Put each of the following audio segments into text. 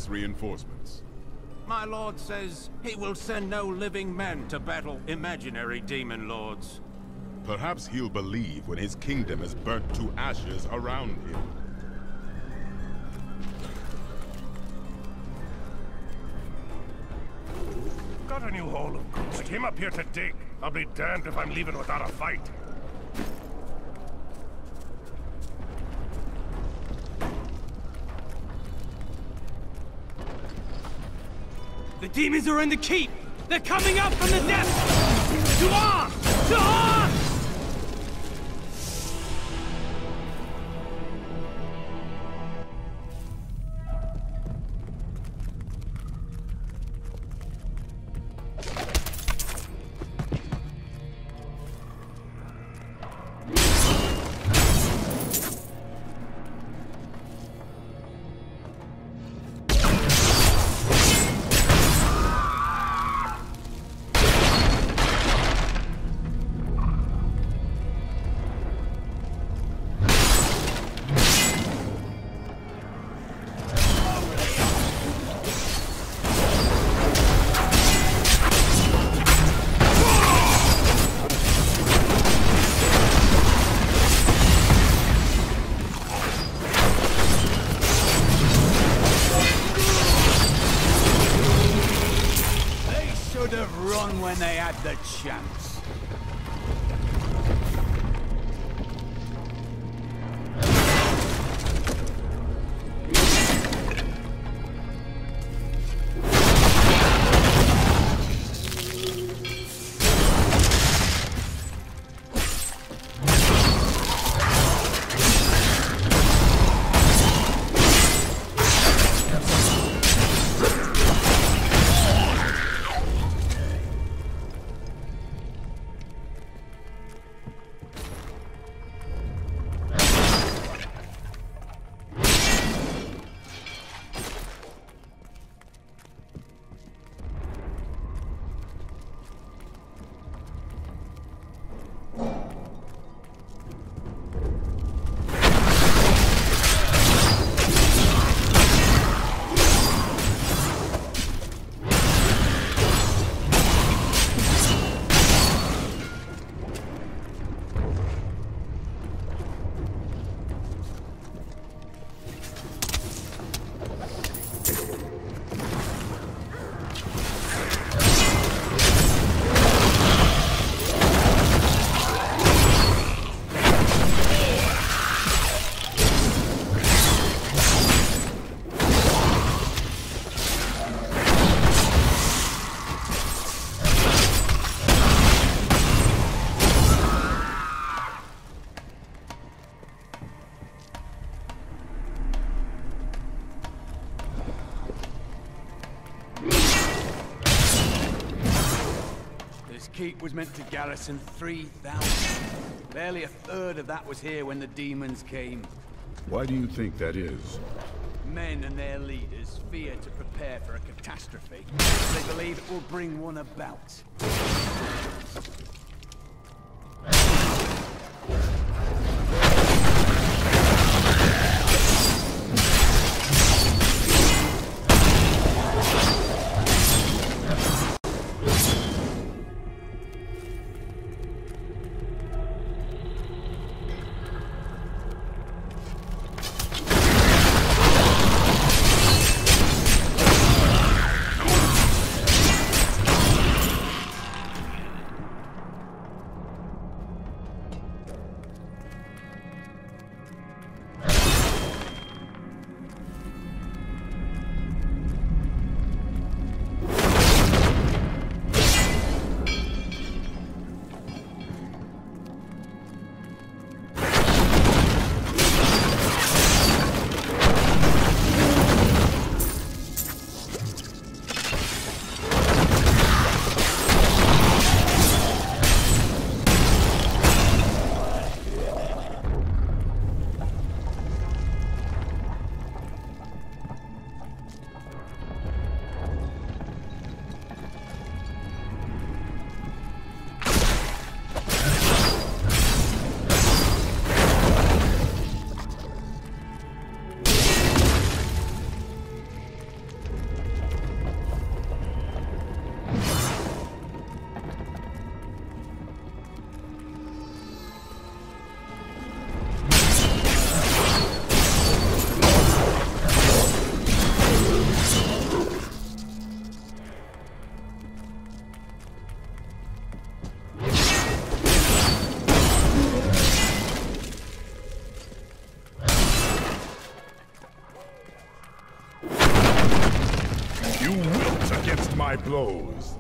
us reinforcements? My lord says he will send no living men to battle imaginary demon lords. Perhaps he'll believe when his kingdom is burnt to ashes around him. Got a new hole of goods. I came up here to dig. I'll be damned if I'm leaving without a fight. The demons are in the keep! They're coming up from the depths! To arms! To arms! When they had the chance. Keep was meant to garrison 3,000. Barely a third of that was here when the demons came. Why do you think that is? Men and their leaders fear to prepare for a catastrophe. They believe it will bring one about. You wilt against my blows.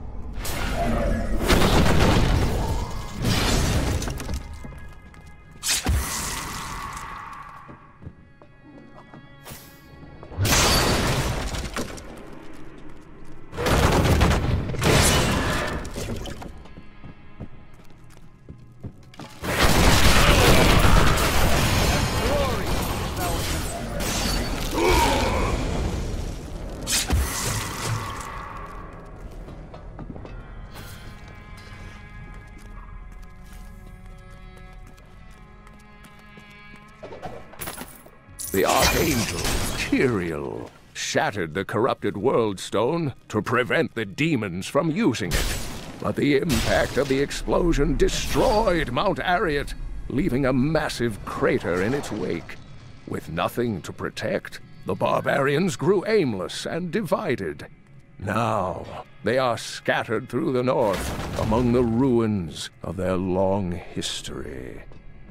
The Archangel, Kyriel, shattered the corrupted World Stone to prevent the demons from using it. But the impact of the explosion destroyed Mount Arreat, leaving a massive crater in its wake. With nothing to protect, the barbarians grew aimless and divided. Now, they are scattered through the north, among the ruins of their long history.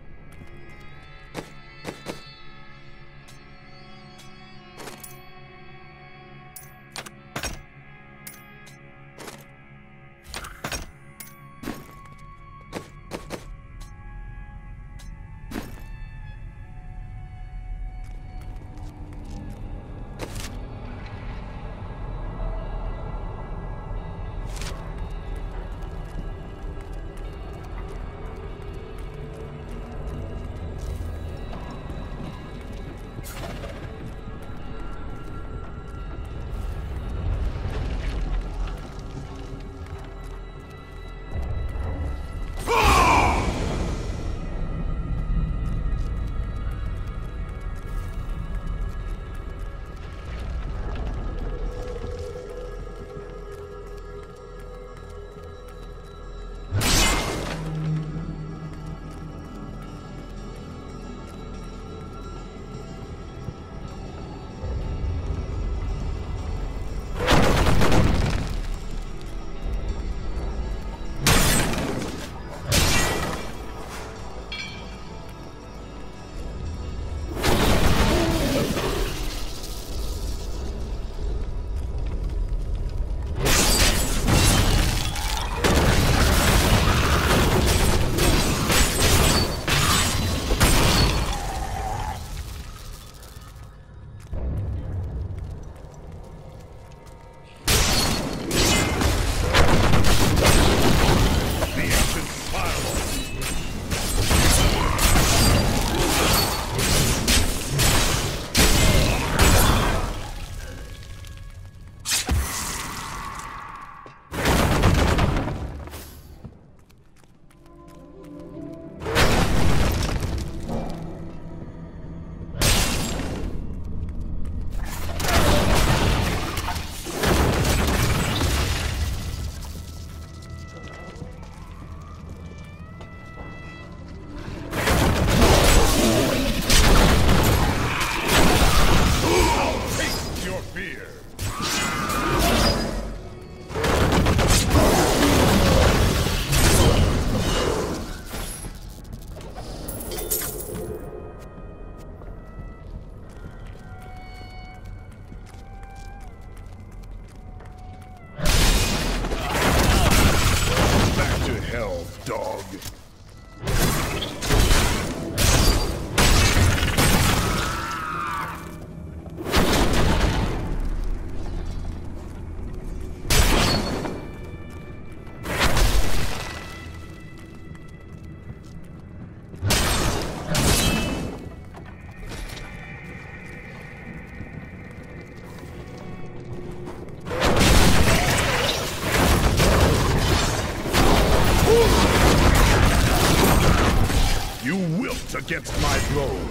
Against my blows.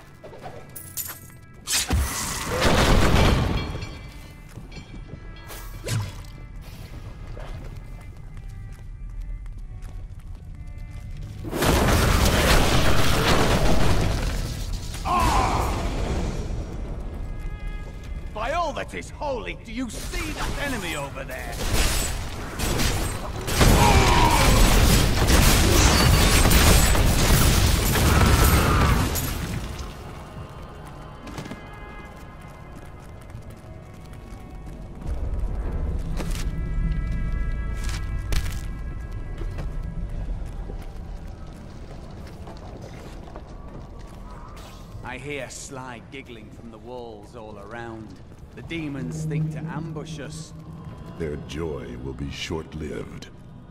By all that is holy, do you see that enemy over there? I hear sly giggling from the walls all around. The demons think to ambush us. Their joy will be short-lived.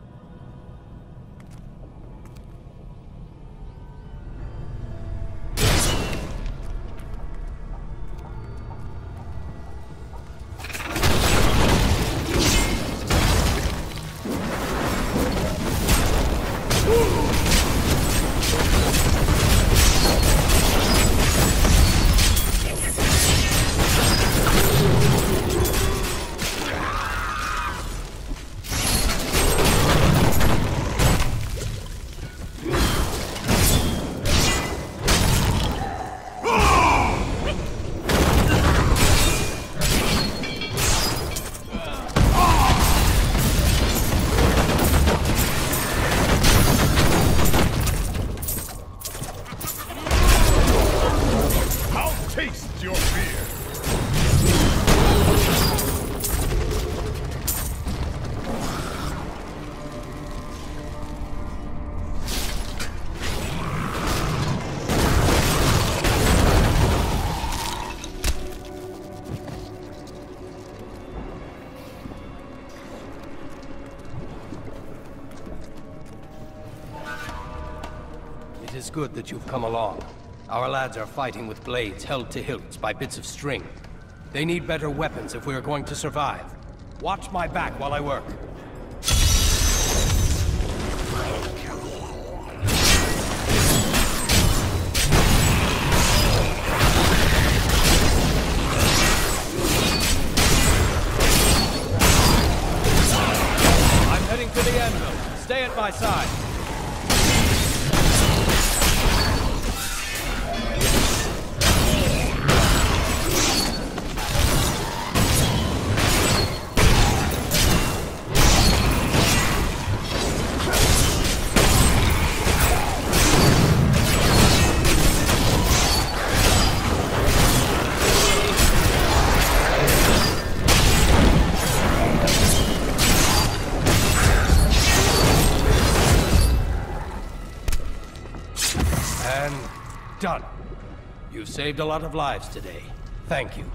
Taste your fear! It is good that you've come along. Our lads are fighting with blades held to hilts by bits of string. They need better weapons if we are going to survive. Watch my back while I work. I'm heading to the anvil. Stay at my side. And done. You've saved a lot of lives today. Thank you.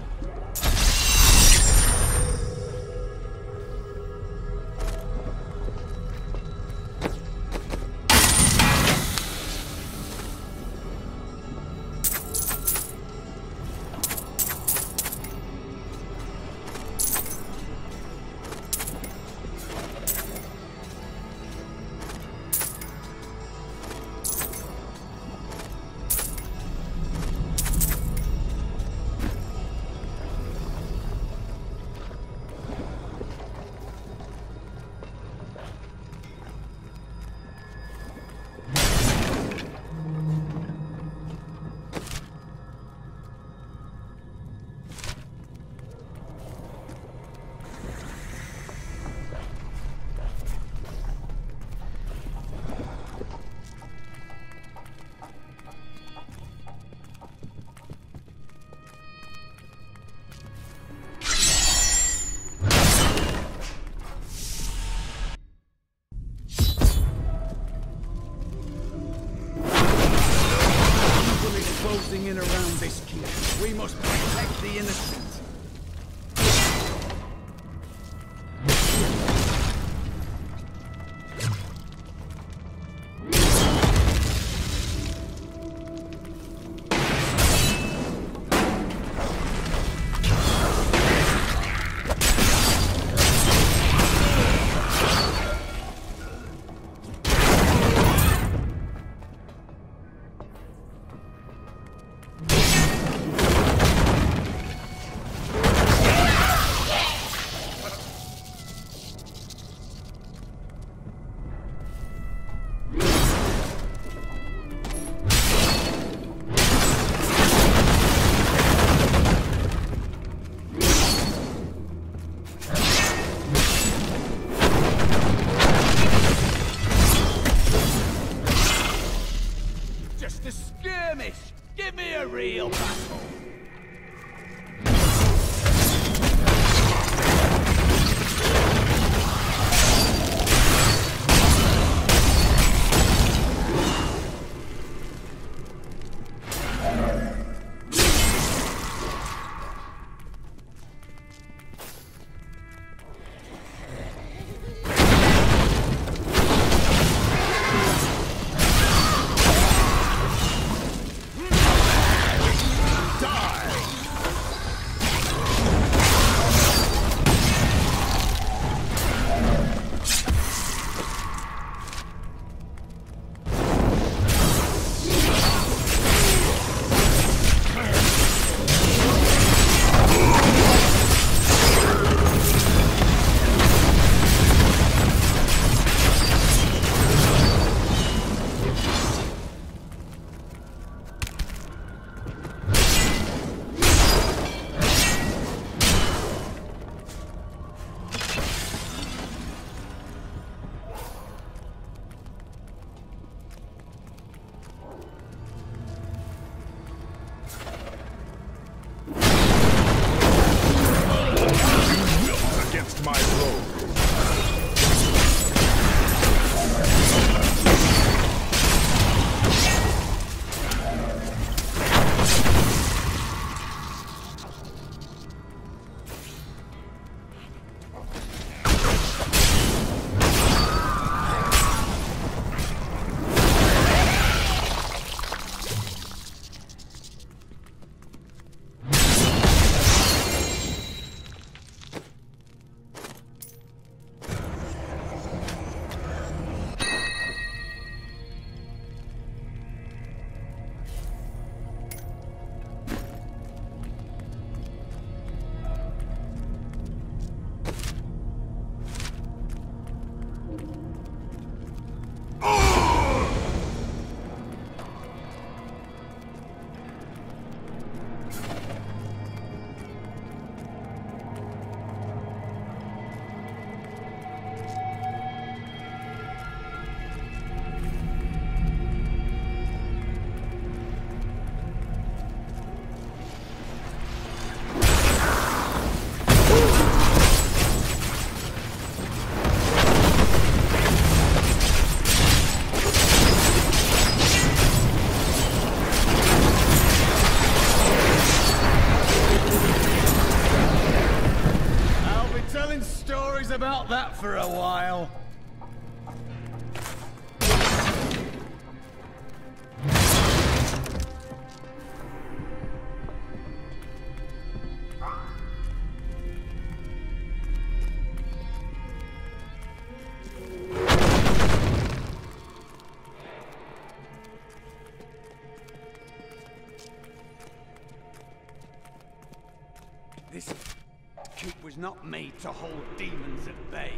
about that for a while. This keep was not made to hold demons at bay.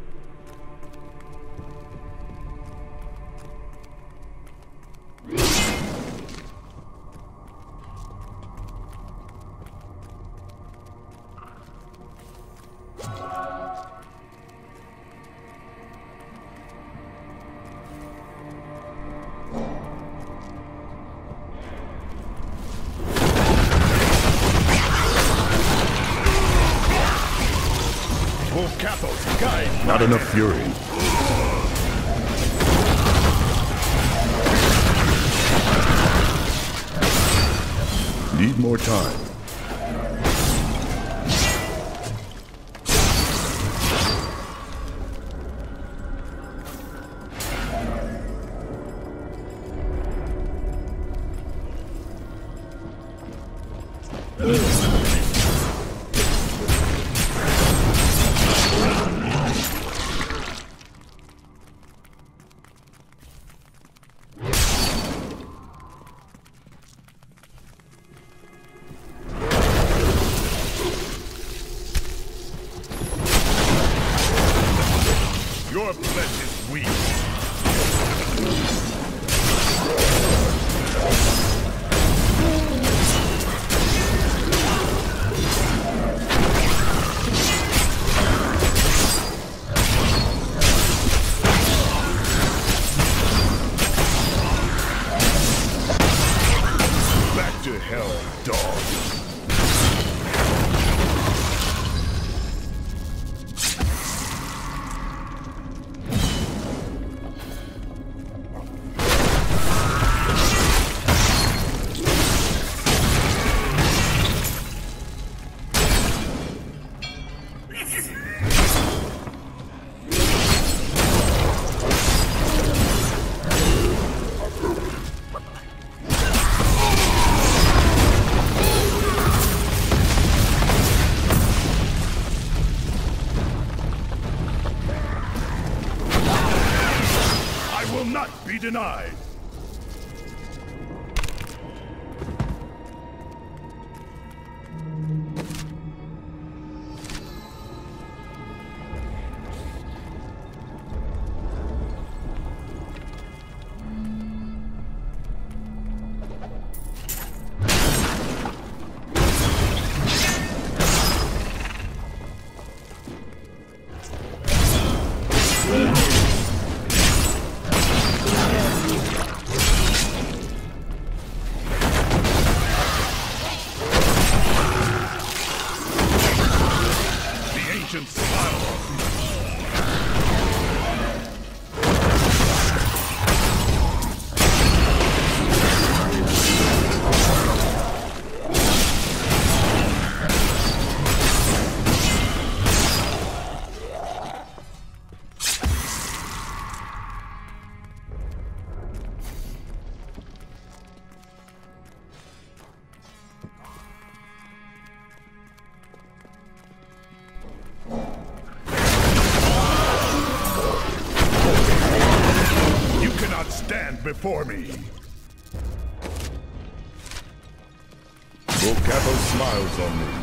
Not enough fury. Need more time. Your flesh is weak. Back to hell, dog. Be denied. Stand before me. Volcato smiles on me.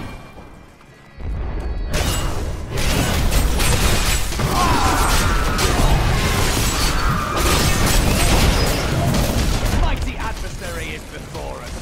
Mighty adversary is before us.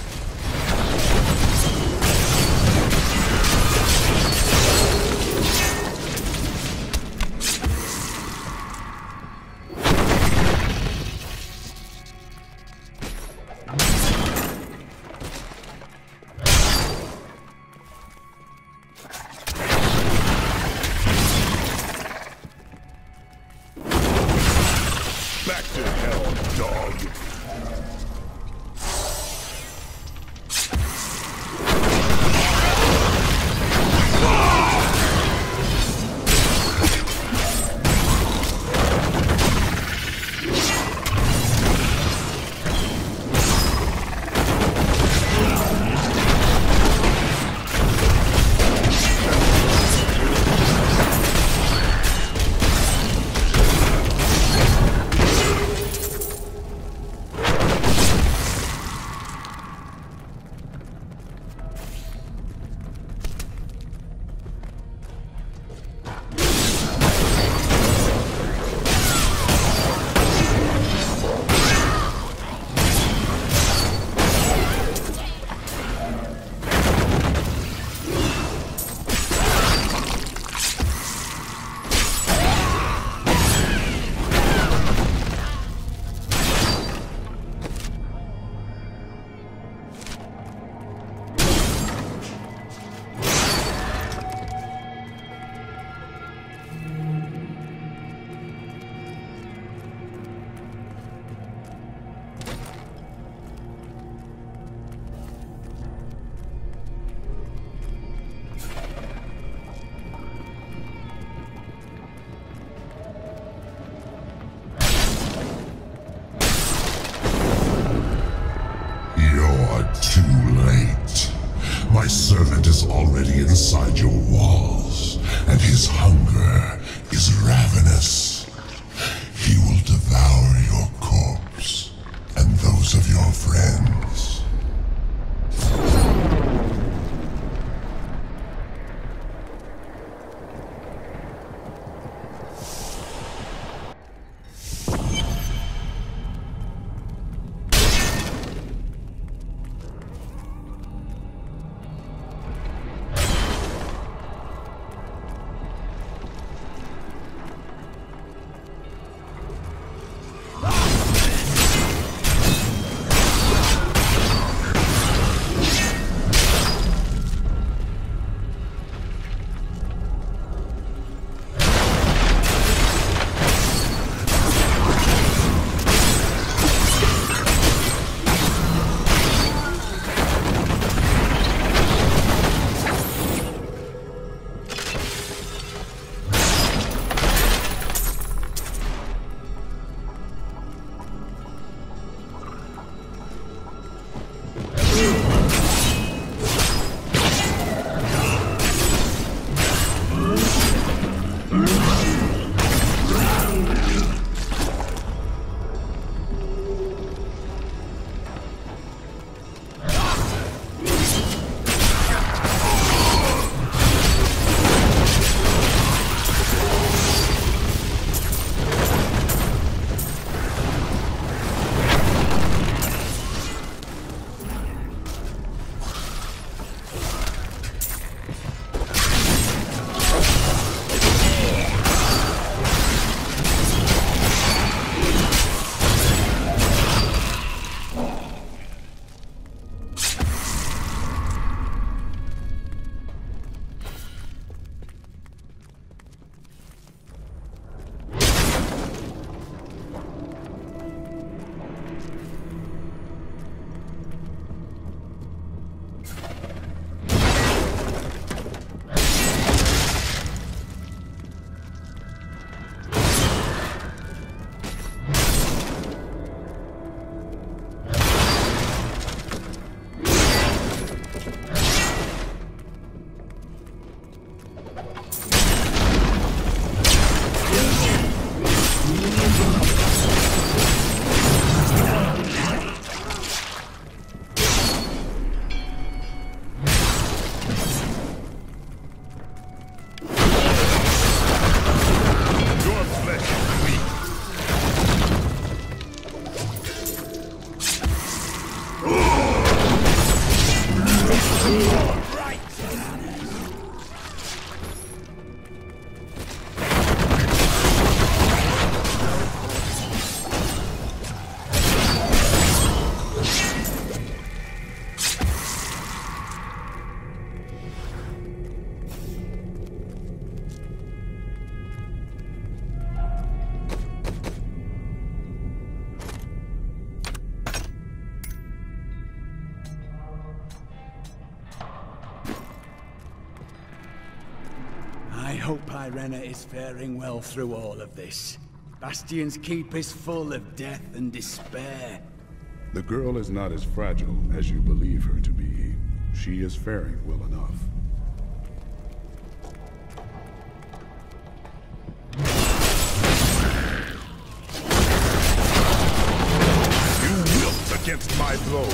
already inside your walls, and his hunger is ravenous. He will devour your corpse, and those of your friends. I hope Irena is faring well through all of this. Bastion's keep is full of death and despair. The girl is not as fragile as you believe her to be. She is faring well enough. You wilt against my blow.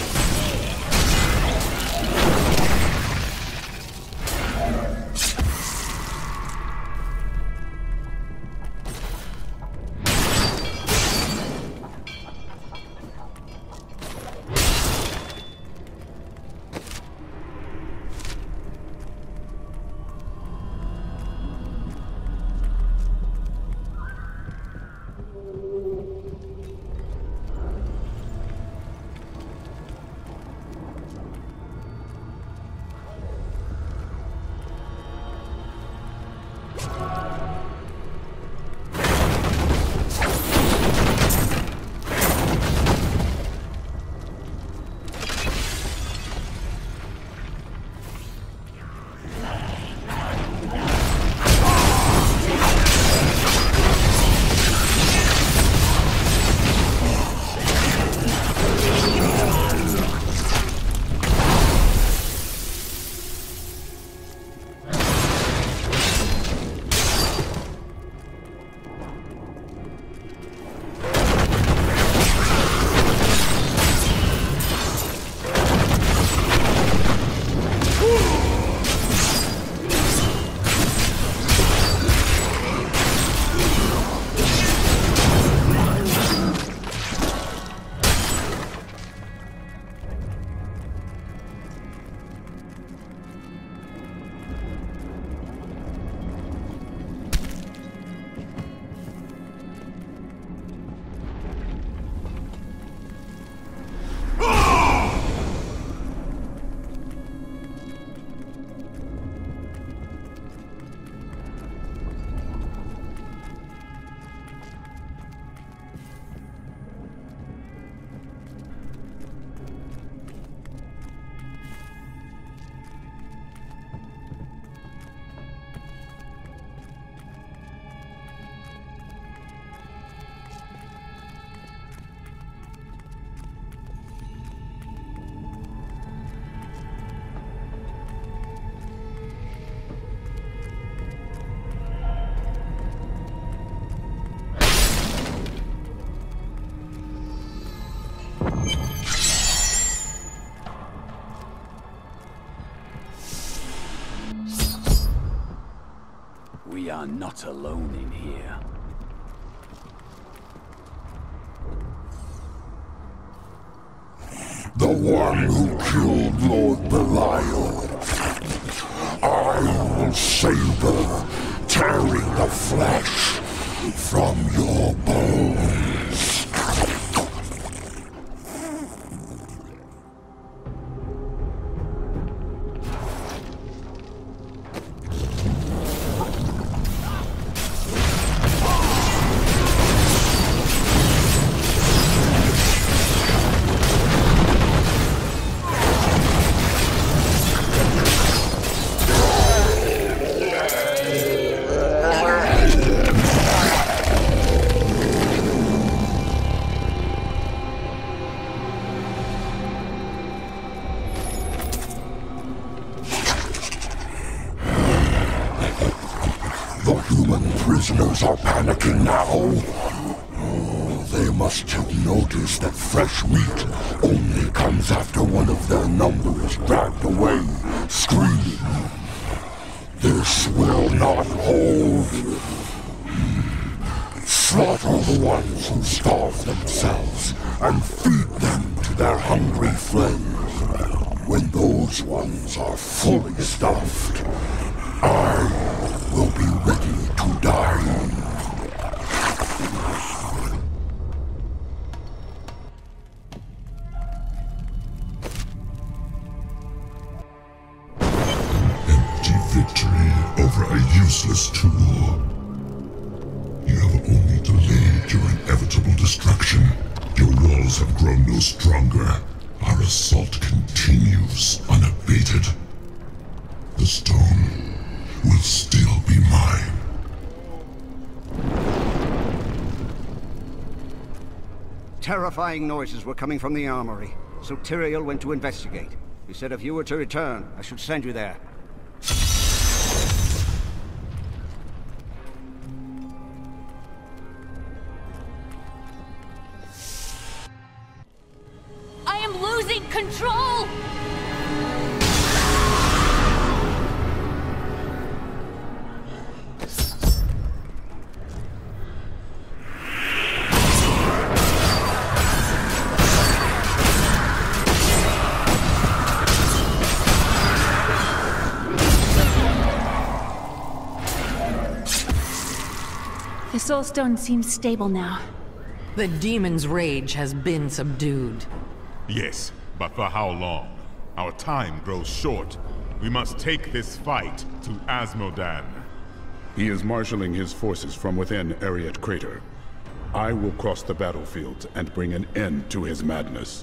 We are not alone in here. The one who killed Lord Belial. I will savor, tearing the flesh from your bones. Prisoners are panicking now. Oh, they must have noticed that fresh meat only comes after one of their number is dragged away, screaming. This will not hold. Slaughter the ones who starve themselves and feed them to their hungry friends. When those ones are fully stuffed, I will be ready to die. Empty victory over a useless tool. You have only delayed your inevitable destruction. Your walls have grown no stronger. Our assault continues unabated. The stone will still be mine. Terrifying noises were coming from the armory, so Tyrael went to investigate. He said if you were to return, I should send you there. I am losing control! The Soulstone seems stable now. The demon's rage has been subdued. Yes, but for how long? Our time grows short. We must take this fight to Azmodan. He is marshaling his forces from within Ariat Crater. I will cross the battlefield and bring an end to his madness.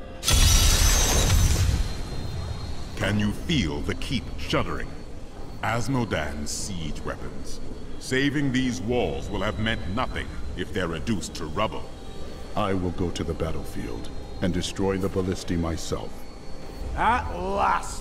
Can you feel the keep shuddering? Azmodan's siege weapons. Saving these walls will have meant nothing if they're reduced to rubble. I will go to the battlefield and destroy the Ballisti myself. At last!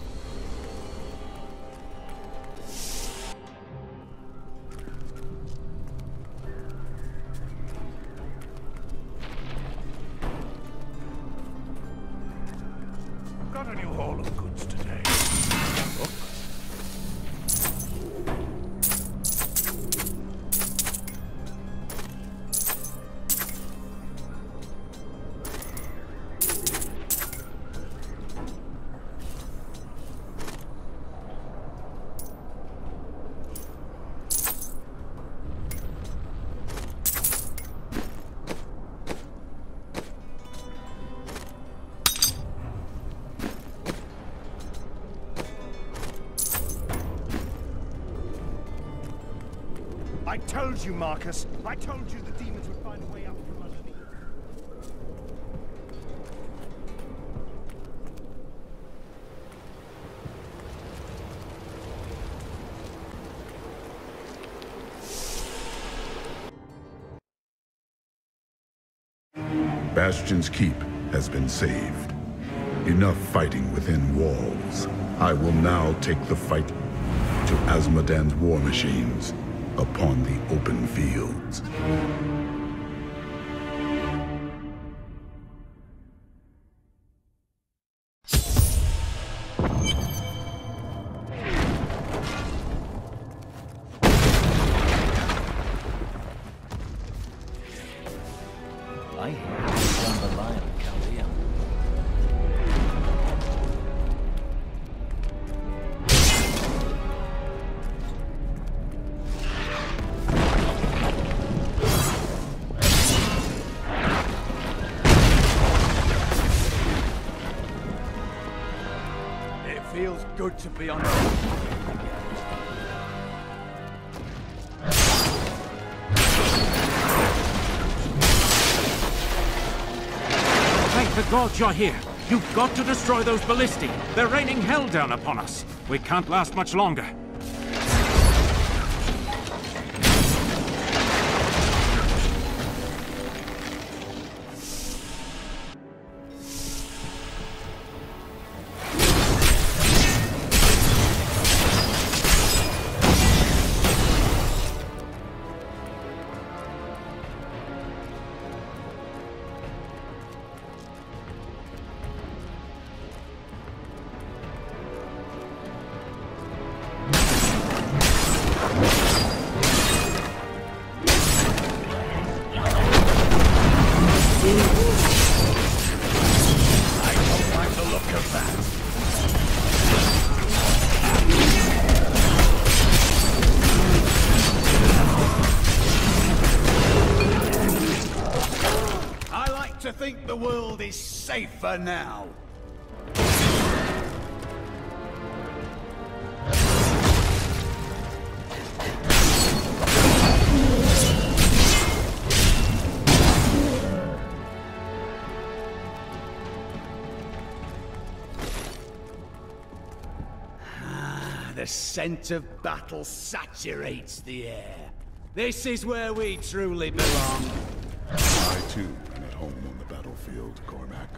Got a new haul of goods today. I told you, Marcus. I told you the demons would find a way up from underneath. Bastion's keep has been saved. Enough fighting within walls. I will now take the fight to Azmodan's war machines upon the open fields. feels good to be on. Thank the gods you're here. You've got to destroy those ballistae. They're raining hell down upon us. We can't last much longer. To think the world is safer now. The scent of battle saturates the air. This is where we truly belong. I too am at home on the battlefield, Cormac.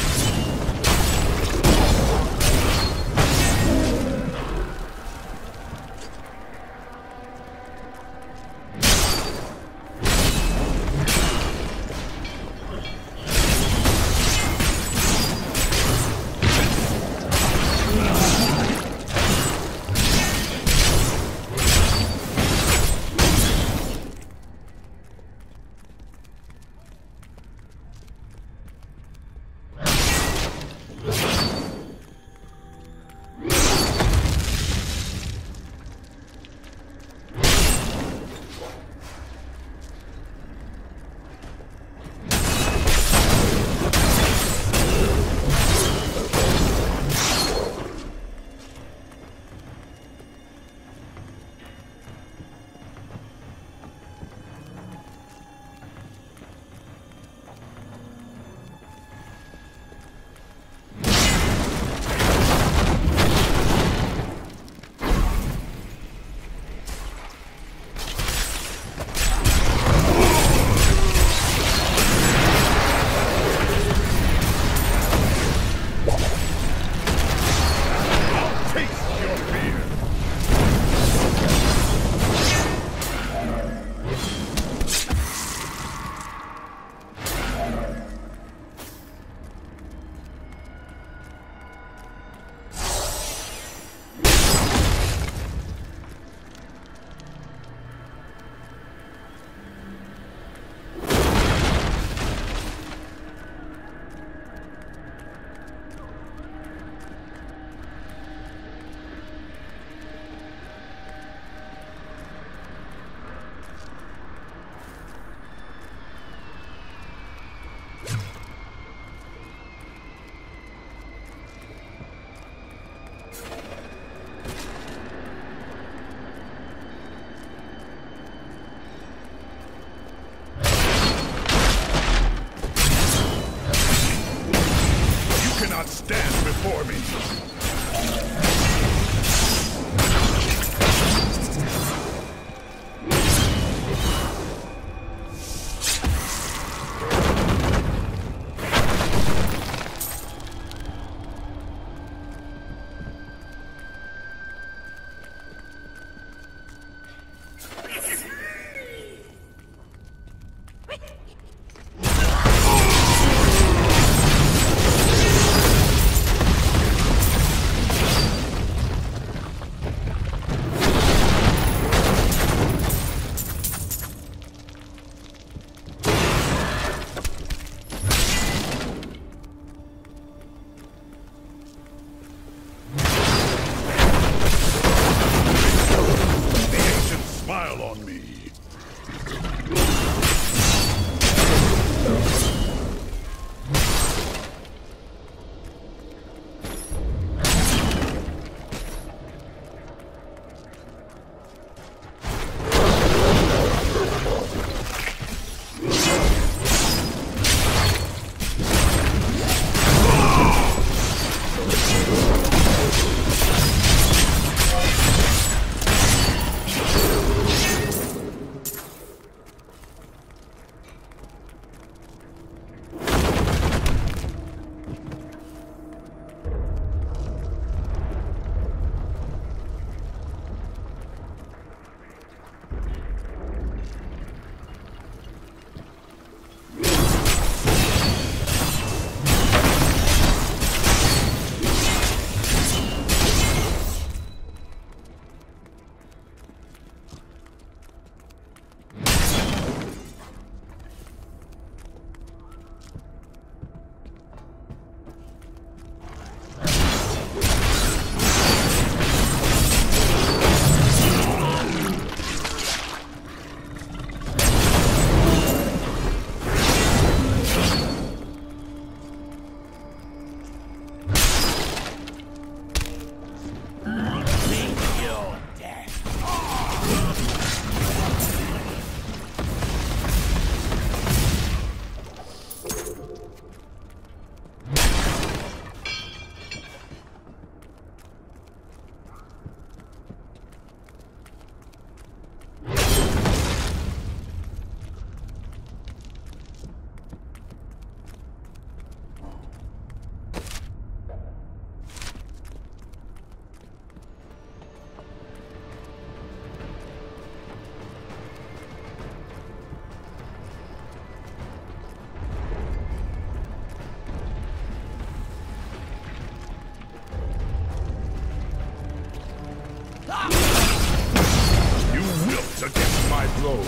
Stand before me. my blow.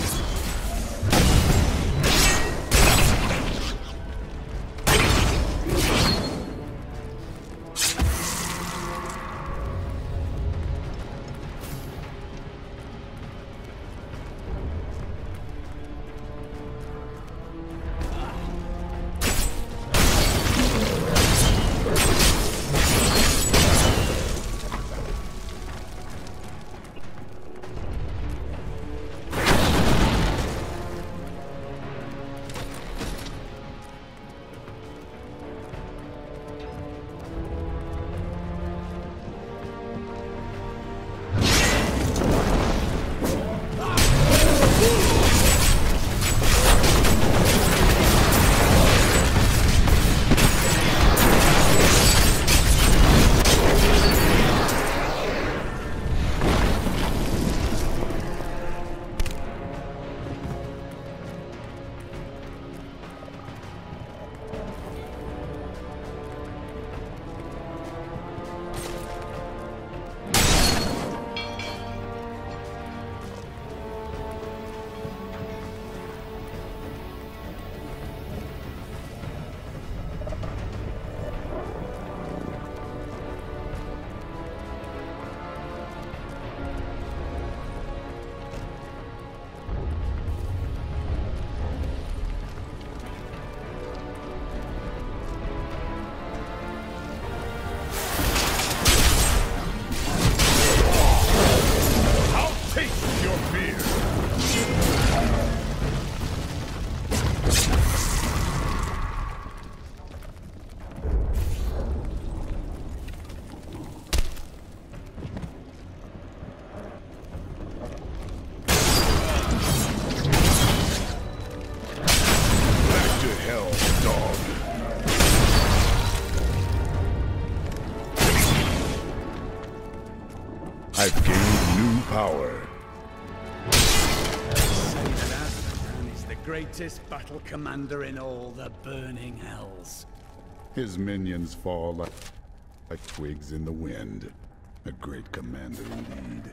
I've gained new power. Say that Azmodan is the greatest battle commander in all the burning hells. His minions fall like twigs in the wind. A great commander indeed.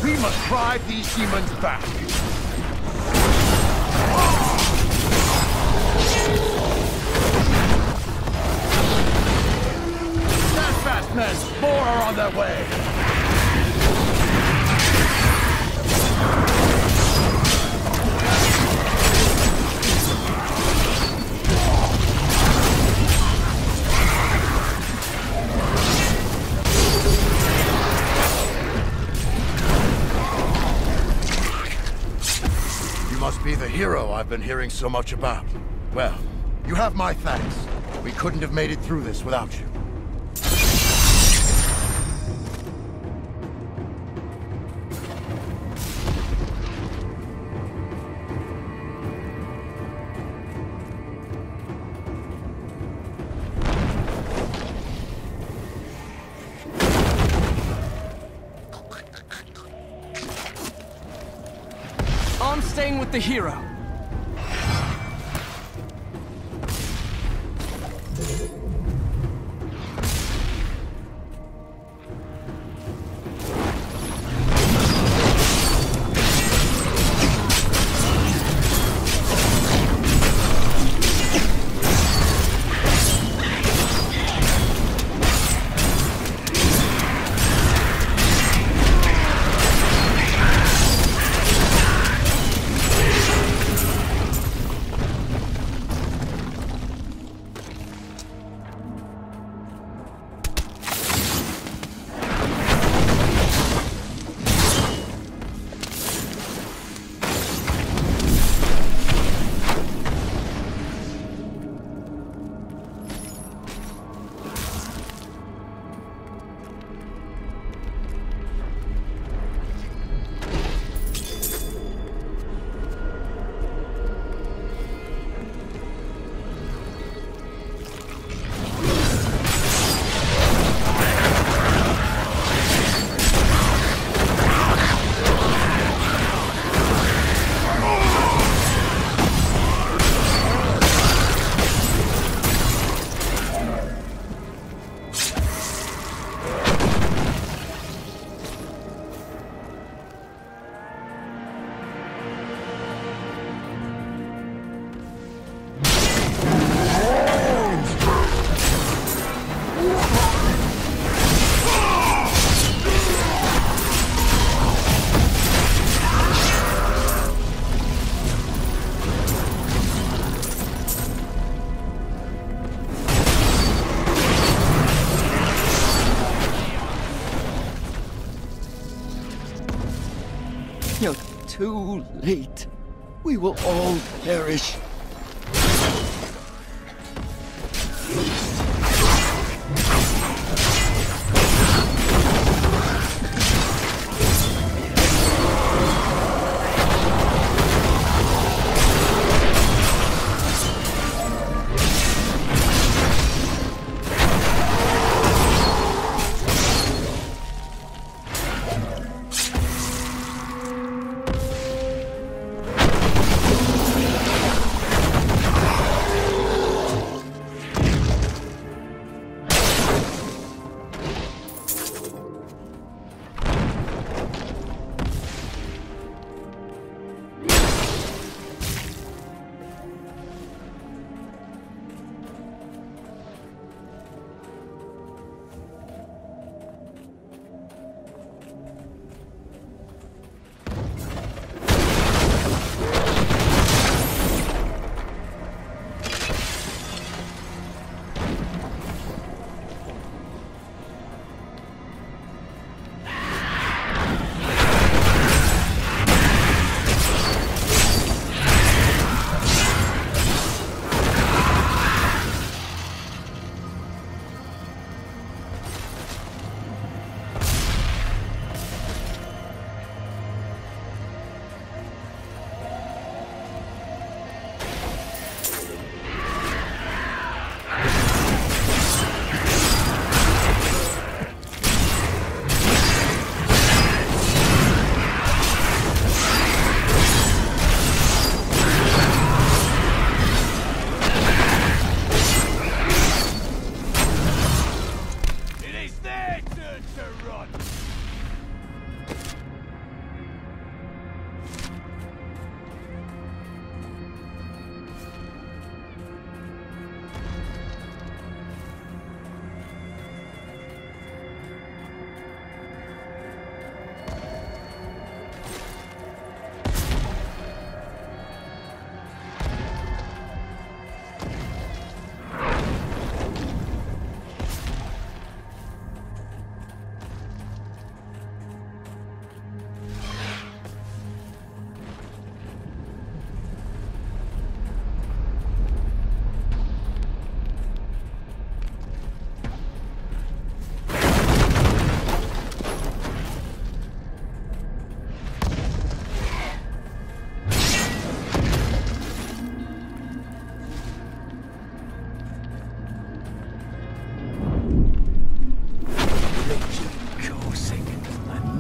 We must drive these demons back. Stand fast, men! More are on their way! You must be the hero I've been hearing so much about. Well, you have my thanks. We couldn't have made it through this without you. I'm staying with the hero. You're too late. We will all perish.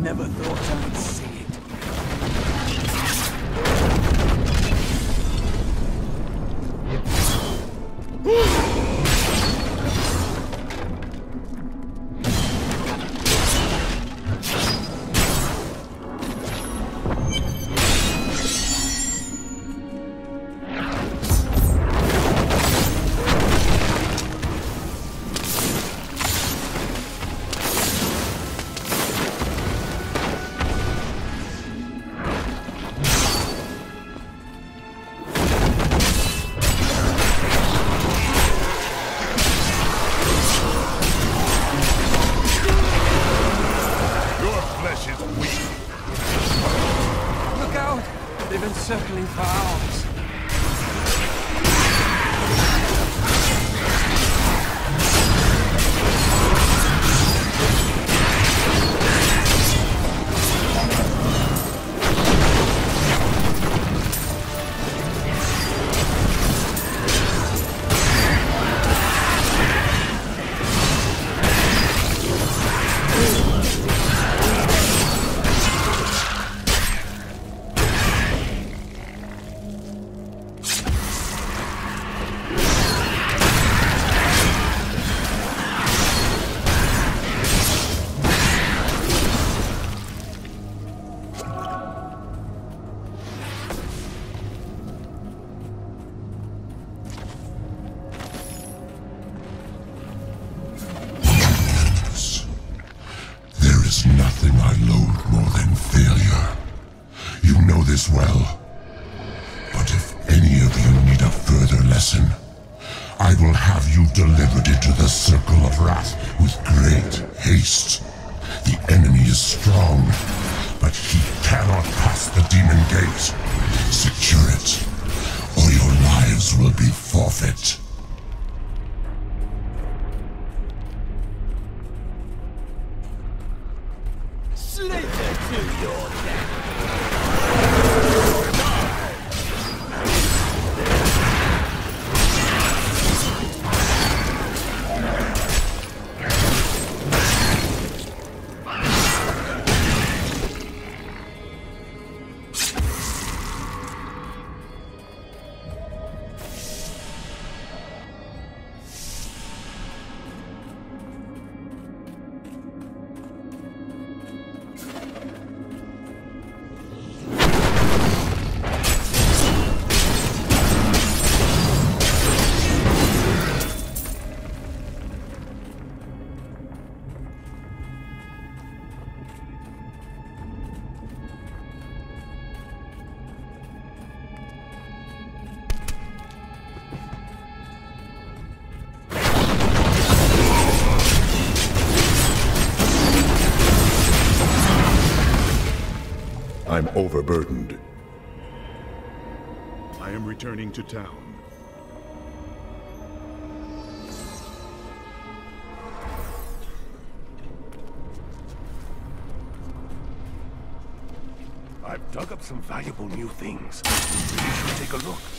never thought I'd see it. Circling for hours. Nothing I loathe more than failure. You know this well. But if any of you need a further lesson, I will have you delivered into the Circle of Wrath with great haste. The enemy is strong, but he cannot pass the Demon Gate. Secure it, or your lives will be forfeit. Slither to your death. I'm overburdened. I am returning to town. I've dug up some valuable new things. You should take a look.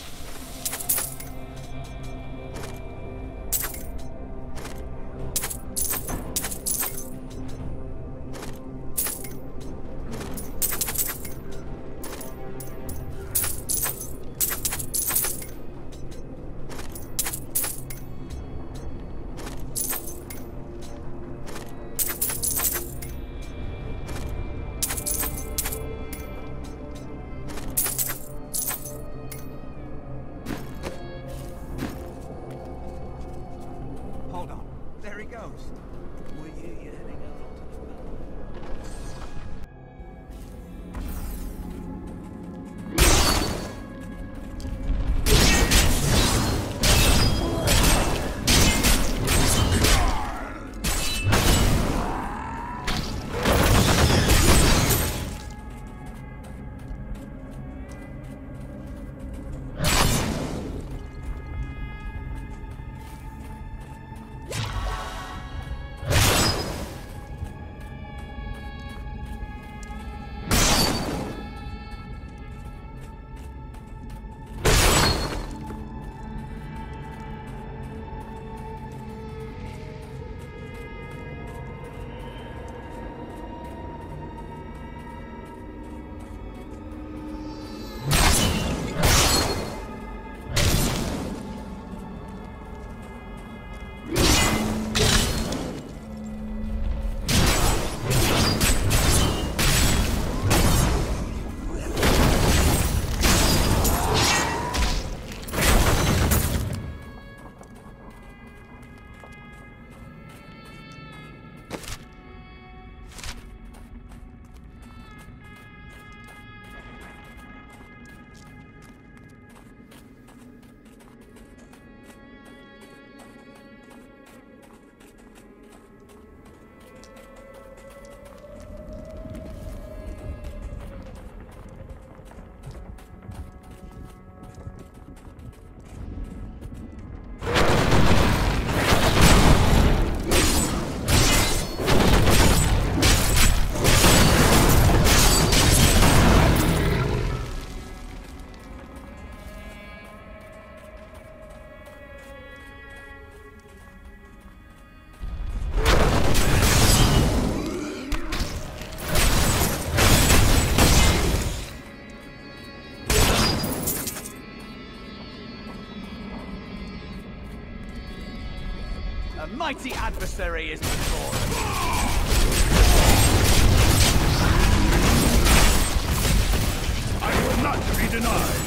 mighty adversary is before us. I will not be denied.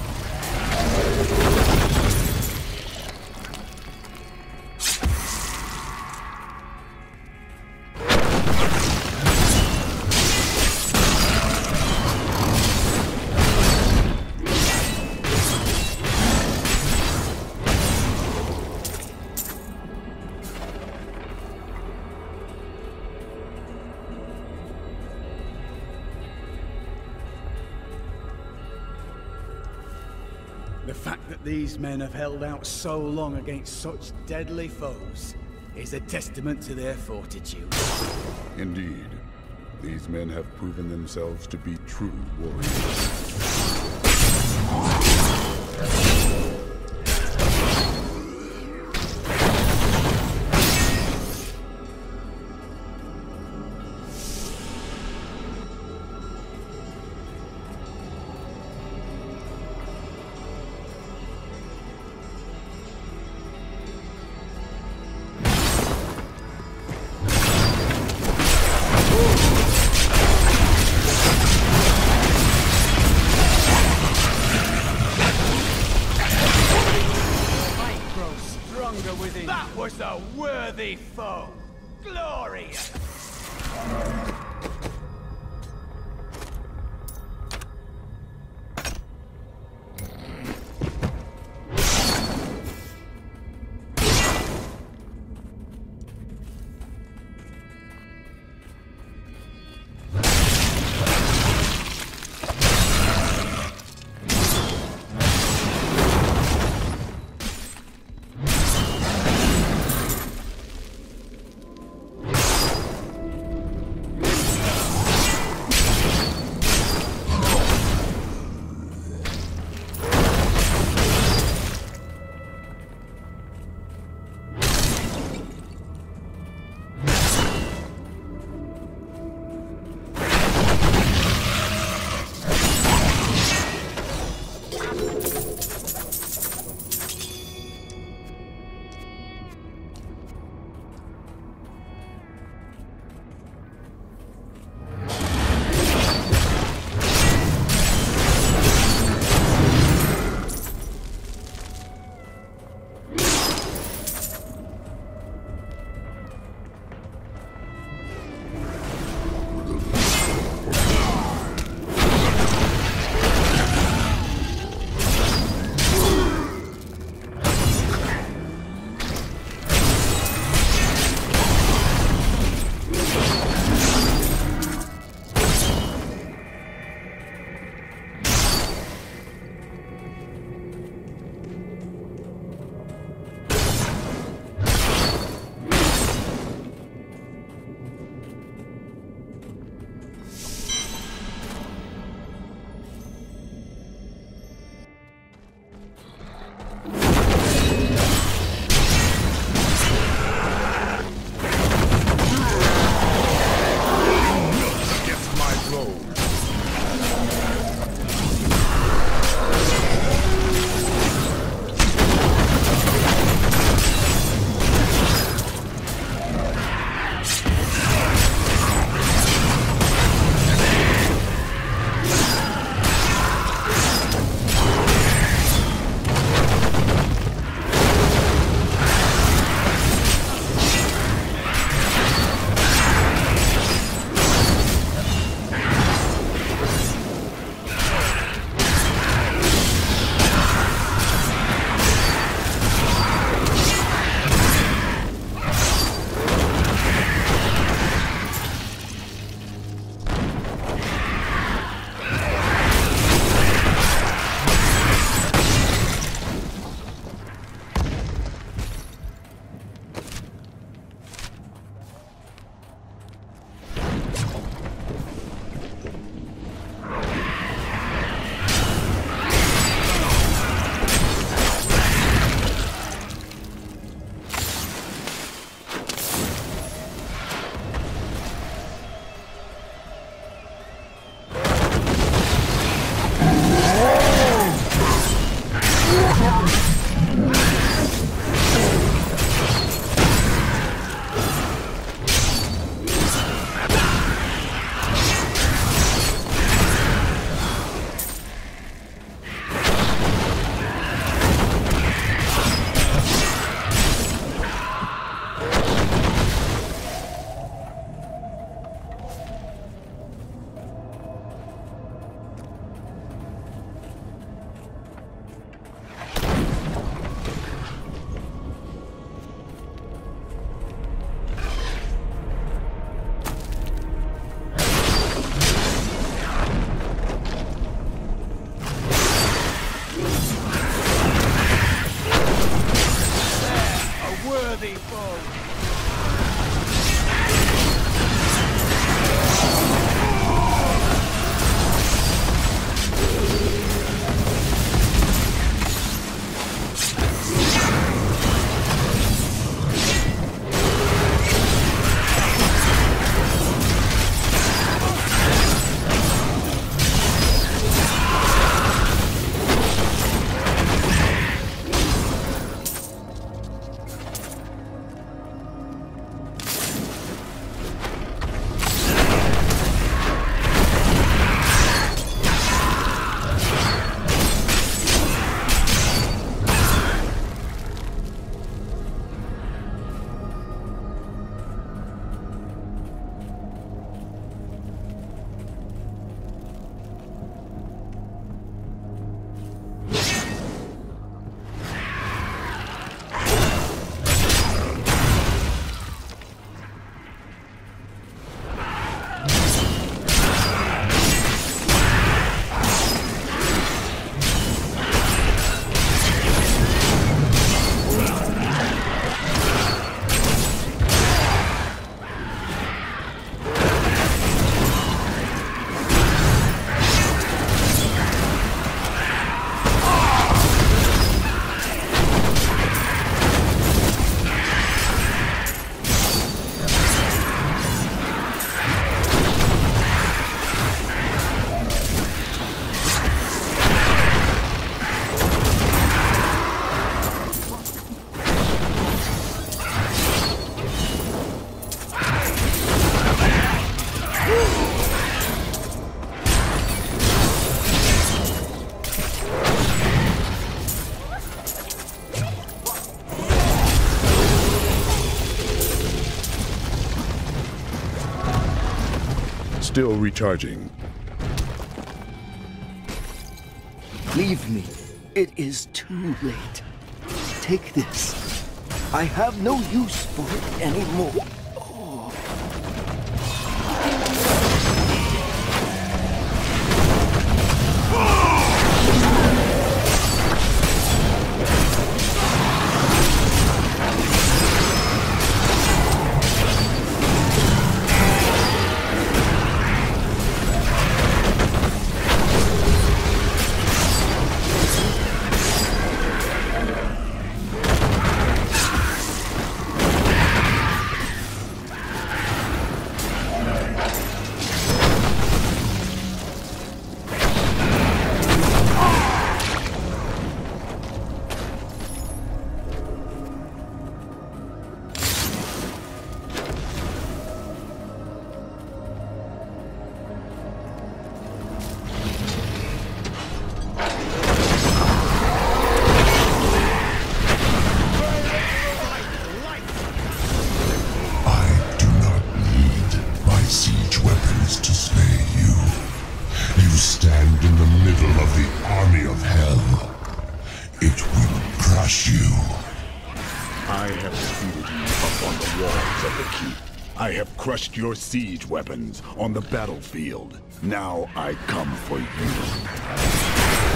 The fact that these men have held out so long against such deadly foes is a testament to their fortitude. Indeed, these men have proven themselves to be true warriors. That was a worthy foe! Glorious! Still recharging. Leave me. It is too late. Take this. I have no use for it anymore. I have crushed your siege weapons on the battlefield. Now I come for you.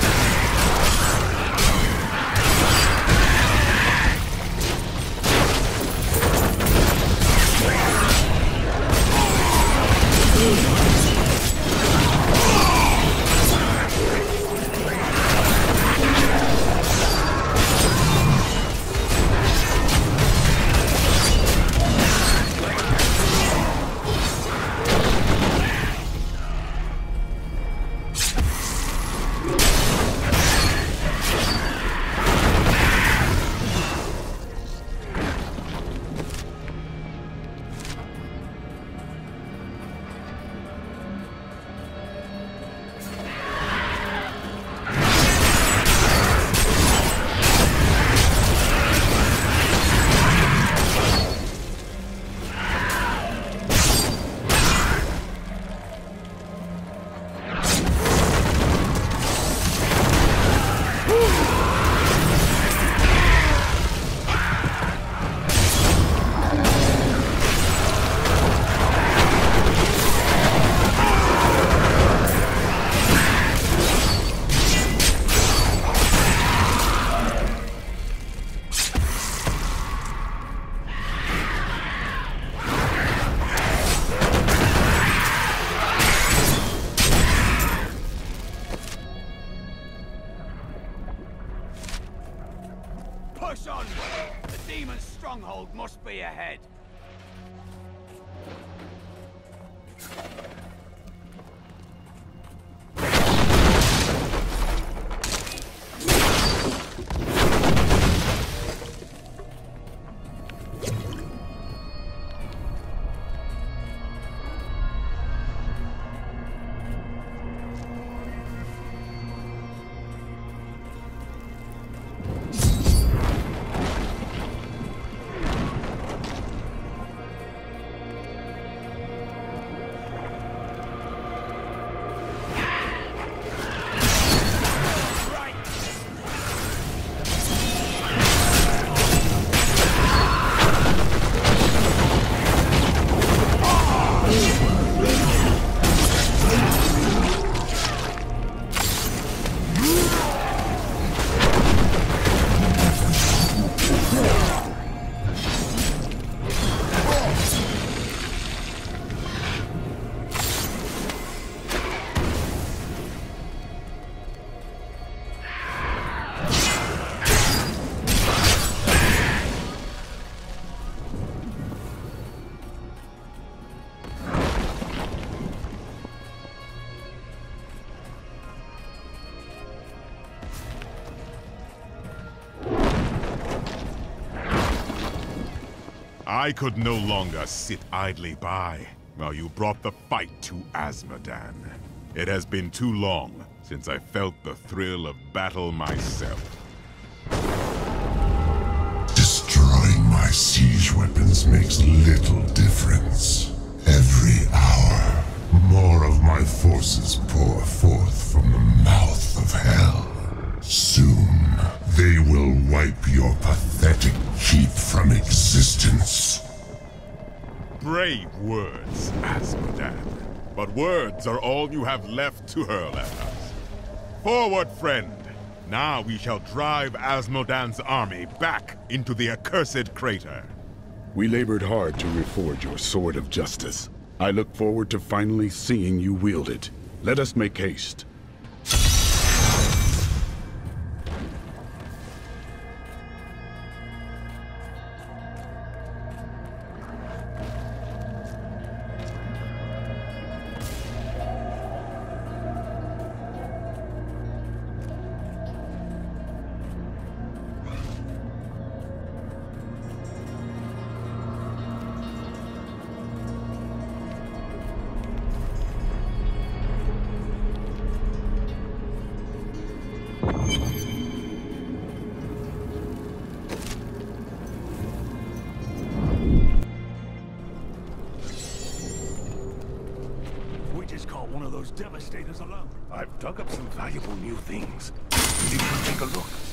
Push on! The demon's stronghold must be ahead. I could no longer sit idly by while you brought the fight to Azmodan. It has been too long since I felt the thrill of battle myself. Destroying my siege weapons makes little difference. Every hour, more forces pour forth from the mouth of hell. Soon, they will wipe your pathetic keep from existence. Brave words, Asmodan. But words are all you have left to hurl at us. Forward, friend! Now we shall drive Asmodan's army back into the accursed crater. We labored hard to reforge your sword of justice. I look forward to finally seeing you wield it. Let us make haste. We just caught one of those devastators alone. I've dug up some valuable new things. You should take a look.